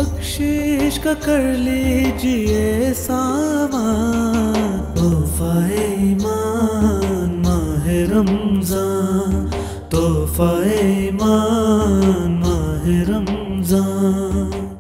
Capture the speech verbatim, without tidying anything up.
बख्शिश का कर लीजिए सामान, तोहफाए ईमान माह रमजान, तोहफाए ईमान माह रमजान।